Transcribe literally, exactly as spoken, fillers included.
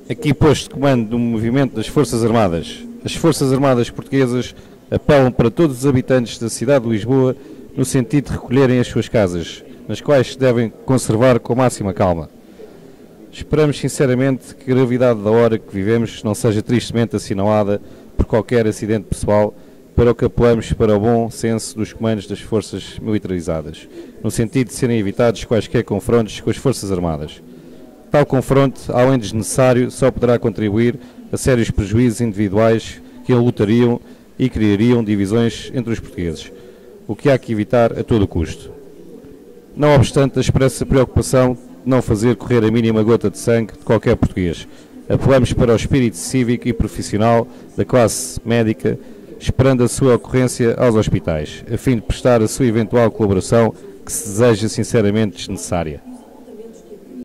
Aqui posto de comando do movimento das Forças Armadas. As Forças Armadas portuguesas apelam para todos os habitantes da cidade de Lisboa no sentido de recolherem as suas casas, nas quais se devem conservar com máxima calma. Esperamos sinceramente que a gravidade da hora que vivemos não seja tristemente assinalada por qualquer acidente pessoal, para o que apelamos para o bom senso dos comandos das forças militarizadas, no sentido de serem evitados quaisquer confrontos com as Forças Armadas. Tal confronto, além de desnecessário, só poderá contribuir a sérios prejuízos individuais que enlutariam e criariam divisões entre os portugueses, o que há que evitar a todo custo. Não obstante a expressa preocupação de não fazer correr a mínima gota de sangue de qualquer português, apelamos para o espírito cívico e profissional da classe médica, esperando a sua ocorrência aos hospitais, a fim de prestar a sua eventual colaboração que se deseja sinceramente desnecessária.